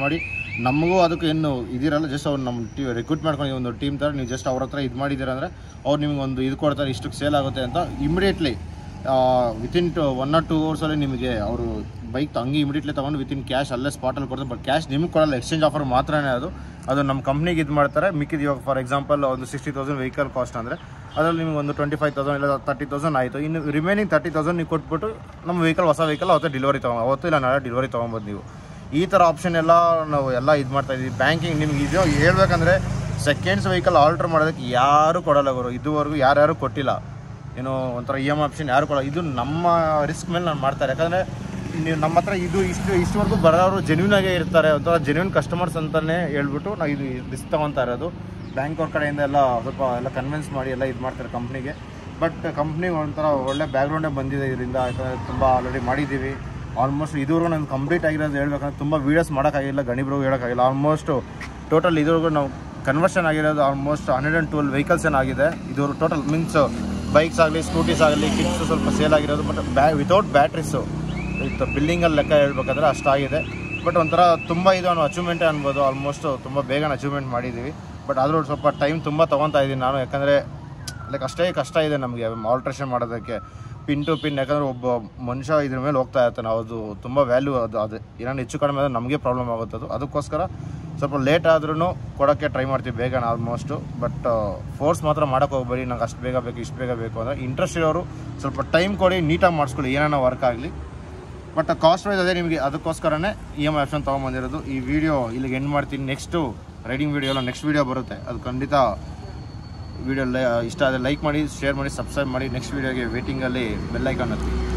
Speaker 1: ನಮಗೂ ಅದಕ್ಕೆ ಏನು ಇದಿರಲ್ಲ, ಜಸ್ಟ್ ಅವ್ರು ನಮ್ಮ ರಿಕ್ರೂಟ್ ಮಾಡ್ಕೊಂಡು ಒಂದು ಟೀಮ್ ಥರ ನೀವು ಜಸ್ಟ್ ಅವ್ರ ಹತ್ರ ಇದು ಮಾಡಿದ್ದೀರ ಅಂದರೆ ಅವ್ರು ನಿಮ್ಗೆ ಒಂದು ಇದು ಕೊಡ್ತಾರೆ, ಇಷ್ಟಕ್ಕೆ ಸೇಲ್ ಆಗುತ್ತೆ ಅಂತ ಇಮಿಡಿಯೇಟ್ಲಿ ವಿತಿನ್ 1 or 2 ಅವರ್ಸಲ್ಲಿ ನಿಮಗೆ ಅವರು ಬೈಕ್ ಹಂಗೆ ಇಮಿಡಿಯೇಟ್ಲಿ ತೊಗೊಂಡು ವಿತಿನ್ ಕ್ಯಾಶ್ ಅಲ್ಲೇ ಸ್ಪಾಟಲ್ಲಿ ಕೊಡ್ತಾರೆ. ಬಟ್ ಕ್ಯಾಶ್ ನಿಮ್ಗೆ ಕೊಡಲ್ಲ, ಎಕ್ಸ್ಚೇಂಜ್ ಆಫರ್ ಮಾತ್ರನೇ ಅದು ನಮ್ಮ ಕಂಪ್ನಿಗೆ ಇದು ಮಾಡ್ತಾರೆ. ಮಿಕ್ಕಿದ ಇವಾಗ ಫಾರ್ ಎಕ್ಸಾಂಪಲ್ ಒಂದು 60,000 ವೆಹಿಕಲ್ ಕಾಸ್ಟ್ ಅಂದರೆ ಅದರಲ್ಲಿ ನಿಮ್ಗೆ ಒಂದು 25,000 ಇಲ್ಲ 30,000 ಆಯಿತು. ಇನ್ನು ರಿಮೈನಿಂಗ್ 30,000 ನೀವು ಕೊಟ್ಬಿಟ್ಟು ನಮ್ಮ ವೆಹಿಕಲ್ ಹೊಸ ವೆಹಿಕಲ್ ಅವತ್ತು ಡೆಲಿವರಿ ಅವತ್ತು ಇಲ್ಲ ನಾಳೆ ಡೆಲಿವರಿ ತೊಗೊಬೋದು ನೀವು. ಈ ಥರ ಆಪ್ಷನ್ ಎಲ್ಲ ನಾವು ಎಲ್ಲ ಇದು ಮಾಡ್ತಾಯಿದ್ದೀವಿ. ಬ್ಯಾಂಕಿಂಗ್ ನಿಮ್ಗೆ ಇದು ಹೇಳ್ಬೇಕಂದ್ರೆ ಸೆಕೆಂಡ್ಸ್ ವೆಹಿಕಲ್ ಆಲ್ಟ್ರ್ ಮಾಡೋದಕ್ಕೆ ಯಾರೂ ಕೊಡಲ್ಲ ಗುರು, ಇದುವರೆಗೂ ಯಾರ್ಯಾರು ಕೊಟ್ಟಿಲ್ಲ. ಏನೋ ಒಂಥರ EMI ಆಪ್ಷನ್ ಯಾರು ಕೊಡಲ್ಲ. ಇದು ನಮ್ಮ ರಿಸ್ಕ್ ಮೇಲೆ ನಾನು ಮಾಡ್ತಾರೆ. ಯಾಕಂದರೆ ನೀವು ನಮ್ಮ ಹತ್ರ ಇಷ್ಟುವರೆಗೂ ಬರೋರು ಜೆನ್ಯೂನಾಗೇ ಇರ್ತಾರೆ, ಒಂಥರ ಜೆನ್ಯೂನ್ ಕಸ್ಟಮರ್ಸ್ ಅಂತಲೇ ಹೇಳ್ಬಿಟ್ಟು ನಾವು ಇದು ರಿಸ್ಕ್ ತೊಗೊತಾ ಇರೋದು. ಬ್ಯಾಂಕ್ ಅವ್ರ ಕಡೆಯಿಂದ ಎಲ್ಲ ಸ್ವಲ್ಪ ಎಲ್ಲ ಕನ್ವಿನ್ಸ್ ಮಾಡಿ ಎಲ್ಲ ಇದು ಮಾಡ್ತಾರೆ ಕಂಪ್ನಿಗೆ. ಬಟ್ ಕಂಪ್ನಿಗೆ ಒಂಥರ ಒಳ್ಳೆ ಬ್ಯಾಕ್ಗ್ರೌಂಡೇ ಬಂದಿದೆ ಇದರಿಂದ. ಯಾಕಂದರೆ ತುಂಬ ಆಲ್ರೆಡಿ ಮಾಡಿದ್ದೀವಿ. ಆಲ್ಮೋಸ್ಟ್ ಇದುವರೆಗೂ ನಾನು ಕಂಪ್ಲೀಟ್ ಆಗಿರೋದು ಹೇಳ್ಬೇಕಂದ್ರೆ ತುಂಬ ವೀಡಿಯೋಸ್ ಮಾಡೋಕ್ಕಾಗಿಲ್ಲ, ಗಣಿಬ್ರಿಗೂ ಹೇಳೋಕ್ಕಾಗಿಲ್ಲ. ಆಲ್ಮೋಸ್ಟ್ ಟೋಟಲ್ ಇದುವರೆಗೂ ನಾವು ಕನ್ವರ್ಷನ್ ಆಗಿರೋದು ಆಲ್ಮೋಸ್ಟ್ 112 ವೆಹಿಕಲ್ಸ್ ಏನಾಗಿದೆ. ಇದು ಟೋಟಲ್ ಮೀನ್ಸ್ ಬೈಕ್ಸ್ ಆಗಲಿ ಸ್ಕೂಟೀಸ್ ಆಗಲಿ ಕಿಟ್ಸು ಸ್ವಲ್ಪ ಸೇಲ್ ಆಗಿರೋದು. ಬಟ್ ವಿತೌಟ್ ಬ್ಯಾಟ್ರೀಸು ವಿತ್ ಬಿಲ್ಡಿಂಗಲ್ಲಿ ಲೆಕ್ಕ ಹೇಳ್ಬೇಕಾದ್ರೆ ಅಷ್ಟಾಗಿದೆ. ಬಟ್ ಒಂಥರ ತುಂಬ ಇದು ಅನ್ನೋ ಅಚೀವ್ಮೆಂಟೇ ಅನ್ಬೋದು. ಆಲ್ಮೋಸ್ಟ್ ತುಂಬ ಬೇಗನೆ ಅಚೀವ್ಮೆಂಟ್ ಮಾಡಿದ್ದೀವಿ. ಬಟ್ ಆದರೂ ಸ್ವಲ್ಪ ಟೈಮ್ ತುಂಬ ತೊಗೊತಾ ಇದ್ದೀನಿ ನಾನು. ಯಾಕಂದರೆ ಲೈಕ್ ಅಷ್ಟೇ ಕಷ್ಟ ಇದೆ ನಮಗೆ ಆಲ್ಟ್ರೇಷನ್ ಮಾಡೋದಕ್ಕೆ ಪಿನ್ ಟು ಪಿನ್. ಯಾಕಂದರೆ ಒಬ್ಬ ಮನುಷ್ಯ ಇದ್ರ ಮೇಲೆ ಹೋಗ್ತಾ ಇರ್ತಾನೆ, ಅದು ತುಂಬ ವ್ಯಾಲ್ಯೂ ಅದು ಏನಾದ್ರು ಹೆಚ್ಚು ಕಡಿಮೆ ಆದರೆ ನಮಗೆ ಪ್ರಾಬ್ಲಮ್ ಆಗುತ್ತೆ. ಅದಕ್ಕೋಸ್ಕರ ಸ್ವಲ್ಪ ಲೇಟ್ ಆದ್ರೂ ಕೊಡೋಕ್ಕೆ ಟ್ರೈ ಮಾಡ್ತೀವಿ ಬೇಗನೆ ಆಲ್ಮೋಸ್ಟು. ಬಟ್ ಫೋರ್ಸ್ ಮಾತ್ರ ಮಾಡೋಕ್ಕೆ ಹೋಗ್ಬೇಡಿ, ನಂಗೆ ಅಷ್ಟು ಬೇಗ ಬೇಕು ಇಷ್ಟು ಬೇಗ ಬೇಕು ಅಂದರೆ. ಇಂಟ್ರೆಸ್ಟ್ ಇರೋರು ಸ್ವಲ್ಪ ಟೈಮ್ ಕೊಡಿ, ನೀಟಾಗಿ ಮಾಡಿಸ್ಕೊಳ್ಳಿ ಏನಾನ ವರ್ಕ್ ಆಗಲಿ. ಬಟ್ ಕಾಸ್ಟ್ ವೈಸ್ ಅದೇ ನಿಮಗೆ, ಅದಕ್ಕೋಸ್ಕರನೇ EMI ಆಪ್ಷನ್ ತೊಗೊಂಬಂದಿರೋದು. ಈ ವಿಡಿಯೋ ಇಲ್ಲಿಗೆ ಎಂಡ್ ಮಾಡ್ತೀನಿ. ನೆಕ್ಸ್ಟು ರೈಡಿಂಗ್ ವಿಡಿಯೋ ಎಲ್ಲ ನೆಕ್ಸ್ಟ್ ವೀಡಿಯೋ ಬರುತ್ತೆ, ಅದು ಖಂಡಿತ ವಿಡಿಯೋ ಇಷ್ಟ ಆದರೆ ಲೈಕ್ ಮಾಡಿ, ಶೇರ್ ಮಾಡಿ, ಸಬ್ಸ್ಕ್ರೈಬ್ ಮಾಡಿ. ನೆಕ್ಸ್ಟ್ ವೀಡಿಯೋಗೆ ವೇಟಿಂಗಲ್ಲಿ ಬೆಲ್ ಐಕಾನ್ ಹತ್ತಿ.